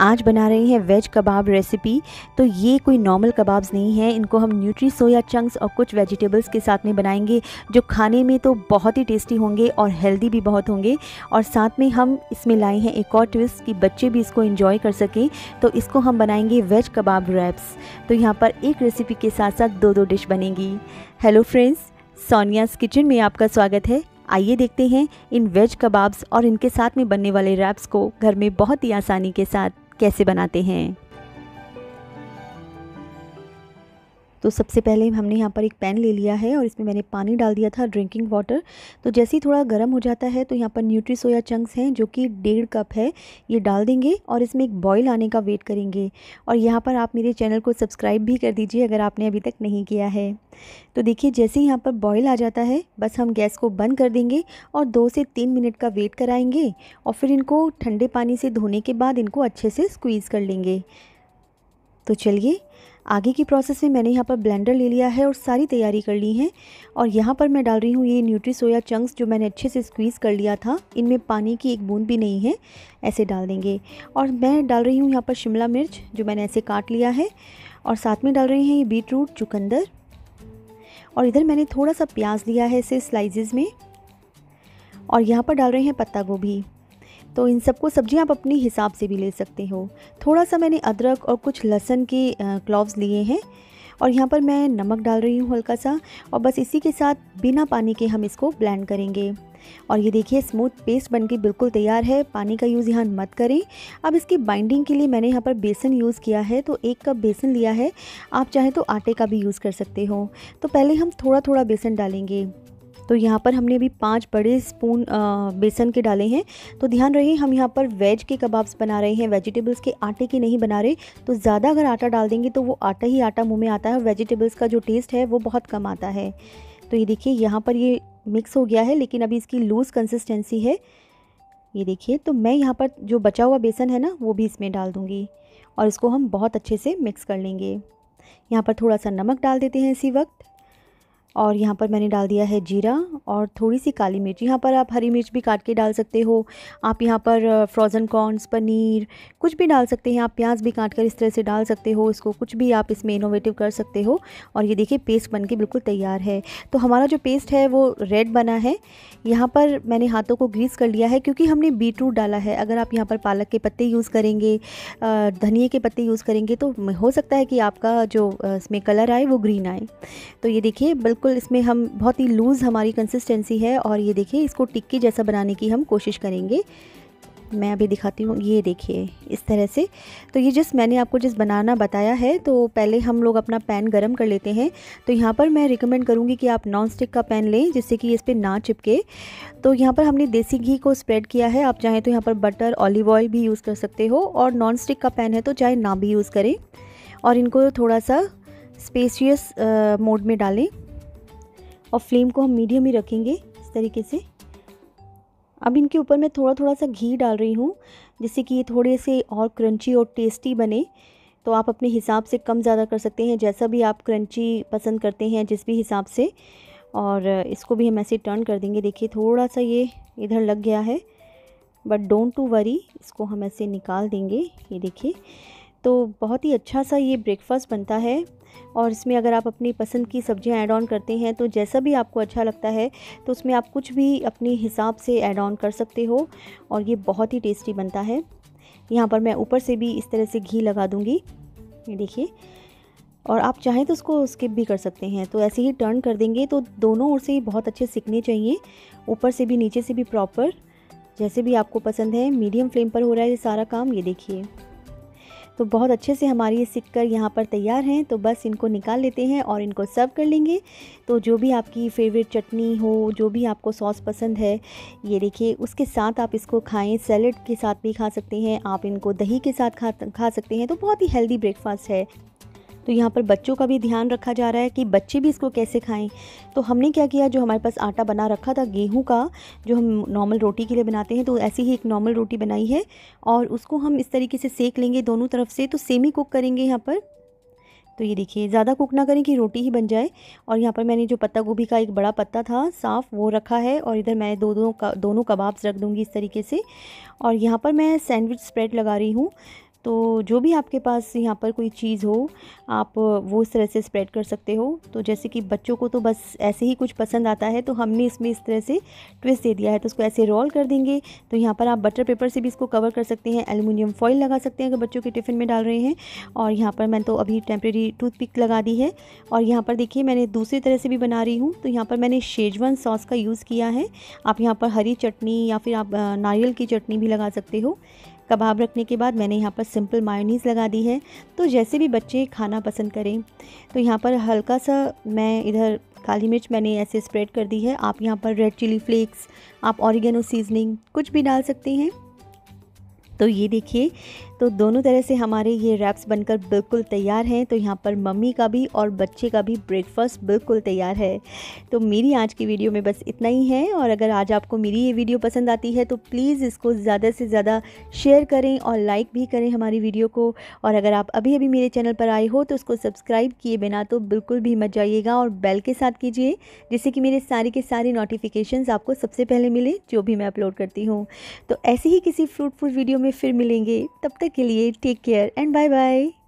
आज बना रहे हैं वेज कबाब रेसिपी। तो ये कोई नॉर्मल कबाब्स नहीं है, इनको हम न्यूट्री सोया चंक्स और कुछ वेजिटेबल्स के साथ में बनाएंगे, जो खाने में तो बहुत ही टेस्टी होंगे और हेल्दी भी बहुत होंगे। और साथ में हम इसमें लाए हैं एक और ट्विस्ट कि बच्चे भी इसको एंजॉय कर सकें, तो इसको हम बनाएंगे वेज कबाब रैप्स। तो यहाँ पर एक रेसिपी के साथ साथ दो डिश बनेगी। हेलो फ्रेंड्स, सोनियाज़ किचन में आपका स्वागत है। आइए देखते हैं इन वेज कबाब्स और इनके साथ में बनने वाले रैप्स को घर में बहुत ही आसानी के साथ कैसे बनाते हैं। तो सबसे पहले हमने यहाँ पर एक पैन ले लिया है और इसमें मैंने पानी डाल दिया था, ड्रिंकिंग वाटर। तो जैसे ही थोड़ा गर्म हो जाता है तो यहाँ पर न्यूट्री सोया चंक्स हैं जो कि 1.5 कप है, ये डाल देंगे और इसमें एक बॉईल आने का वेट करेंगे। और यहाँ पर आप मेरे चैनल को सब्सक्राइब भी कर दीजिए अगर आपने अभी तक नहीं किया है। तो देखिए जैसे ही यहाँ पर बॉईल आ जाता है बस हम गैस को बंद कर देंगे और 2 से 3 मिनट का वेट कराएंगे और फिर इनको ठंडे पानी से धोने के बाद इनको अच्छे से स्क्वीज़ कर लेंगे। तो चलिए आगे की प्रोसेस में मैंने यहाँ पर ब्लेंडर ले लिया है और सारी तैयारी कर ली है। और यहाँ पर मैं डाल रही हूँ ये न्यूट्री सोया चंक्स जो मैंने अच्छे से स्क्वीज़ कर लिया था, इनमें पानी की एक बूंद भी नहीं है, ऐसे डाल देंगे। और मैं डाल रही हूँ यहाँ पर शिमला मिर्च जो मैंने ऐसे काट लिया है, और साथ में डाल रही हैं ये बीटरूट, चुकंदर, और इधर मैंने थोड़ा सा प्याज लिया है इसे स्लाइसेस में, और यहाँ पर डाल रहे हैं पत्ता गोभी। तो इन सबको सब्जियां आप अपने हिसाब से भी ले सकते हो। थोड़ा सा मैंने अदरक और कुछ लहसुन के क्लॉव्स लिए हैं, और यहाँ पर मैं नमक डाल रही हूँ हल्का सा, और बस इसी के साथ बिना पानी के हम इसको ब्लेंड करेंगे। और ये देखिए स्मूथ पेस्ट बनके बिल्कुल तैयार है, पानी का यूज़ यहाँ मत करें। अब इसकी बाइंडिंग के लिए मैंने यहाँ पर बेसन यूज़ किया है, तो 1 कप बेसन लिया है, आप चाहें तो आटे का भी यूज़ कर सकते हो। तो पहले हम थोड़ा थोड़ा बेसन डालेंगे। तो यहाँ पर हमने अभी 5 बड़े स्पून बेसन के डाले हैं। तो ध्यान रहे हम यहाँ पर वेज के कबाब्स बना रहे हैं, वेजिटेबल्स के आटे के नहीं बना रहे। तो ज़्यादा अगर आटा डाल देंगे तो वो आटा ही आटा मुंह में आता है, वेजिटेबल्स का जो टेस्ट है वो बहुत कम आता है। तो ये देखिए यहाँ पर ये मिक्स हो गया है, लेकिन अभी इसकी लूज़ कंसिस्टेंसी है, ये देखिए। तो मैं यहाँ पर जो बचा हुआ बेसन है ना वो भी इसमें डाल दूँगी और इसको हम बहुत अच्छे से मिक्स कर लेंगे। यहाँ पर थोड़ा सा नमक डाल देते हैं इसी वक्त, और यहाँ पर मैंने डाल दिया है जीरा और थोड़ी सी काली मिर्च। यहाँ पर आप हरी मिर्च भी काट के डाल सकते हो, आप यहाँ पर फ्रोज़न कॉर्न्स, पनीर कुछ भी डाल सकते हैं, आप प्याज भी काट कर इस तरह से डाल सकते हो, इसको कुछ भी आप इसमें इनोवेटिव कर सकते हो। और ये देखिए पेस्ट बनके बिल्कुल तैयार है। तो हमारा जो पेस्ट है वो रेड बना है। यहाँ पर मैंने हाथों को ग्रीस कर लिया है क्योंकि हमने बीटरूट डाला है। अगर आप यहाँ पर पालक के पत्ते यूज़ करेंगे, धनिए के पत्ते यूज़ करेंगे तो हो सकता है कि आपका जो इसमें कलर आए वो ग्रीन आए। तो ये देखिए बिल्कुल इसमें हम बहुत ही लूज़ हमारी कंसिस्टेंसी है, और ये देखिए इसको टिक्की जैसा बनाने की हम कोशिश करेंगे। मैं अभी दिखाती हूँ, ये देखिए इस तरह से। तो ये मैंने आपको बनाना बताया है। तो पहले हम लोग अपना पैन गरम कर लेते हैं। तो यहाँ पर मैं रिकमेंड करूँगी कि आप नॉन स्टिक का पैन लें जिससे कि इस पर ना चिपके। तो यहाँ पर हमने देसी घी को स्प्रेड किया है, आप चाहें तो यहाँ पर बटर, ऑलिव ऑयल भी यूज़ कर सकते हो, और नॉन स्टिक का पैन है तो चाहे ना भी यूज़ करें। और इनको थोड़ा सा स्पेशियस मोड में डालें और फ्लेम को हम मीडियम ही रखेंगे इस तरीके से। अब इनके ऊपर मैं थोड़ा थोड़ा सा घी डाल रही हूँ जिससे कि ये थोड़े से और क्रंची और टेस्टी बने। तो आप अपने हिसाब से कम ज़्यादा कर सकते हैं, जैसा भी आप क्रंची पसंद करते हैं जिस भी हिसाब से। और इसको भी हम ऐसे टर्न कर देंगे। देखिए थोड़ा सा ये इधर लग गया है, बट डोंट टू वरी, इसको हम ऐसे निकाल देंगे। ये देखिए तो बहुत ही अच्छा सा ये ब्रेकफास्ट बनता है। और इसमें अगर आप अपनी पसंद की सब्जियां ऐड ऑन करते हैं तो जैसा भी आपको अच्छा लगता है तो उसमें आप कुछ भी अपने हिसाब से ऐड ऑन कर सकते हो, और ये बहुत ही टेस्टी बनता है। यहाँ पर मैं ऊपर से भी इस तरह से घी लगा दूँगी, ये देखिए। और आप चाहें तो उसको स्किप भी कर सकते हैं। तो ऐसे ही टर्न कर देंगे तो दोनों ओर से ही बहुत अच्छे सिकने चाहिए, ऊपर से भी नीचे से भी प्रॉपर, जैसे भी आपको पसंद है। मीडियम फ्लेम पर हो रहा है ये सारा काम, ये देखिए। तो बहुत अच्छे से हमारी ये सिक कर यहाँ पर तैयार हैं। तो बस इनको निकाल लेते हैं और इनको सर्व कर लेंगे। तो जो भी आपकी फेवरेट चटनी हो, जो भी आपको सॉस पसंद है, ये देखिए उसके साथ आप इसको खाएं। सैलेड के साथ भी खा सकते हैं, आप इनको दही के साथ खा सकते हैं। तो बहुत ही हेल्दी ब्रेकफास्ट है। तो यहाँ पर बच्चों का भी ध्यान रखा जा रहा है कि बच्चे भी इसको कैसे खाएं। तो हमने क्या किया, जो हमारे पास आटा बना रखा था गेहूं का, जो हम नॉर्मल रोटी के लिए बनाते हैं, तो ऐसी ही एक नॉर्मल रोटी बनाई है और उसको हम इस तरीके से सेक लेंगे दोनों तरफ से। तो सेमी कुक करेंगे यहाँ पर। तो ये देखिए ज़्यादा कुक ना करें कि रोटी ही बन जाए। और यहाँ पर मैंने जो पत्ता गोभी का एक बड़ा पत्ता था साफ़, वो रखा है, और इधर मैं दोनों कबाब्स रख दूँगी इस तरीके से। और यहाँ पर मैं सैंडविच स्प्रेड लगा रही हूँ। तो जो भी आपके पास यहाँ पर कोई चीज़ हो आप वो इस तरह से स्प्रेड कर सकते हो। तो जैसे कि बच्चों को तो बस ऐसे ही कुछ पसंद आता है, तो हमने इसमें इस तरह से ट्विस्ट दे दिया है। तो उसको ऐसे रोल कर देंगे। तो यहाँ पर आप बटर पेपर से भी इसको कवर कर सकते हैं, एल्युमिनियम फॉइल लगा सकते हैं अगर बच्चों के टिफ़िन में डाल रहे हैं। और यहाँ पर मैंने तो अभी टेम्प्रेरी टूथपिक लगा दी है। और यहाँ पर देखिए मैंने दूसरी तरह से भी बना रही हूँ। तो यहाँ पर मैंने शेजवान सॉस का यूज़ किया है। आप यहाँ पर हरी चटनी या फिर आप नारियल की चटनी भी लगा सकते हो। कबाब रखने के बाद मैंने यहाँ पर सिंपल मायोनीज़ लगा दी है। तो जैसे भी बच्चे खाना पसंद करें। तो यहाँ पर हल्का सा मैं इधर काली मिर्च मैंने ऐसे स्प्रेड कर दी है। आप यहाँ पर रेड चिली फ्लेक्स, आप ऑरिगेनो सीजनिंग कुछ भी डाल सकते हैं। तो ये देखिए, तो दोनों तरह से हमारे ये रैप्स बनकर बिल्कुल तैयार हैं। तो यहाँ पर मम्मी का भी और बच्चे का भी ब्रेकफास्ट बिल्कुल तैयार है। तो मेरी आज की वीडियो में बस इतना ही है। और अगर आज आपको मेरी ये वीडियो पसंद आती है तो प्लीज़ इसको ज़्यादा से ज़्यादा शेयर करें और लाइक भी करें हमारी वीडियो को। और अगर आप अभी अभी मेरे चैनल पर आए हो तो उसको सब्सक्राइब किए बिना तो बिल्कुल भी मत जाइएगा, और बेल के साथ कीजिए, जिससे कि मेरे सारे के सारे नोटिफिकेशंस आपको सबसे पहले मिले जो भी मैं अपलोड करती हूँ। तो ऐसे ही किसी फ्रूटफुल वीडियो में फिर मिलेंगे। तब तक के लिए take care and bye bye.